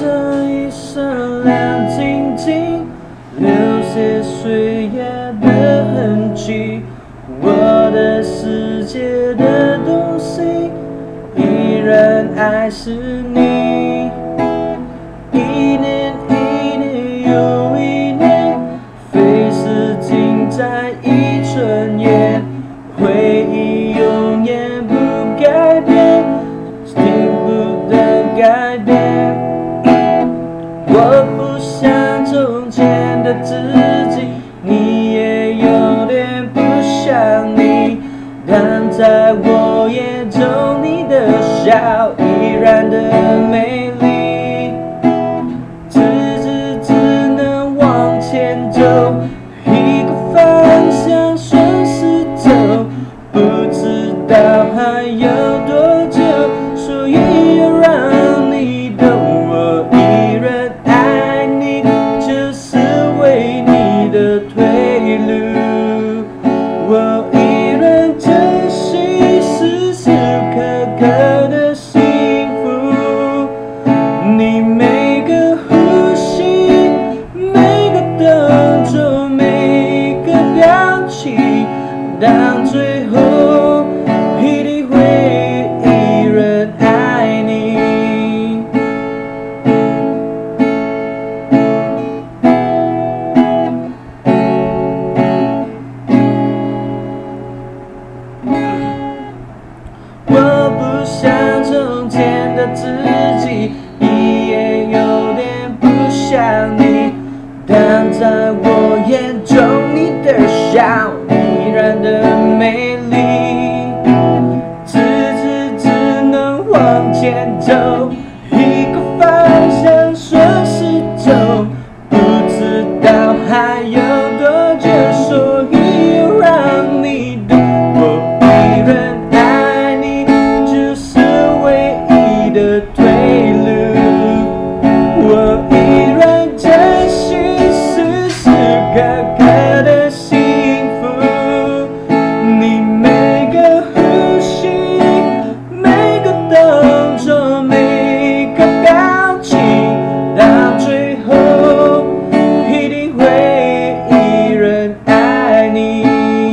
这一生亮晶晶，流些岁月的痕迹。我的世界的东西，依然爱是你。一年一年又一年，飞逝尽在一瞬间，回忆永远不改变，听不得改变。我不像从前的自己，你也有点不像你，但在我眼中，你的笑依然的美丽。只能往前走，一个方向顺势走，不知道还有多久，所以要让你懂，我依然爱你，就是为你的退路。我依然珍惜时时刻刻的幸福，你每个呼吸，每个动作，每个表情，到最后一定会依然爱你。我不像从前的自己，你也有点不像你，但在我眼中，你的笑依然的美丽。只能往前走，一个方向顺势走，不知道还有多久，所以要让你懂，我依然爱你，就是唯一的退路。我依然珍惜时时刻刻的幸福，你每个呼吸，每个动作，每个表情，到最后一定会依然爱你。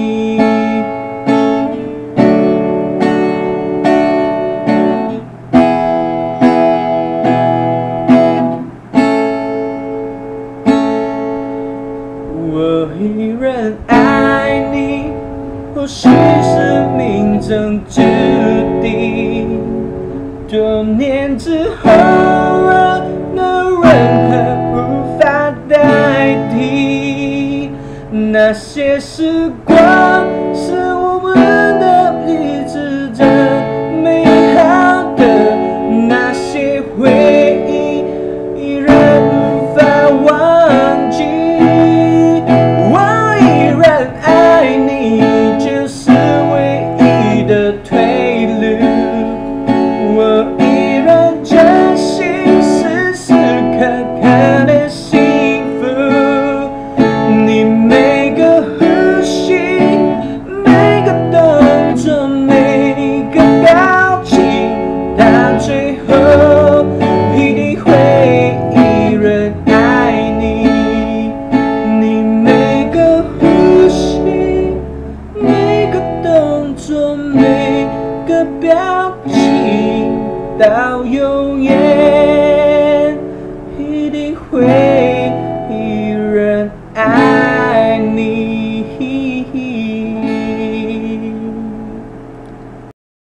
我依然爱你，或许是命中注定。多年之后，那任何无法代替。那些时光是我们的一直的美好的，那些回忆依然无法忘记。我依然爱你，就是唯一的退路。我依然珍惜时时刻刻的幸福，你每个呼吸，每个动作，每个表情，到最后一定会依然爱你。你每个呼吸，每个动作，每个表情，到永远一定会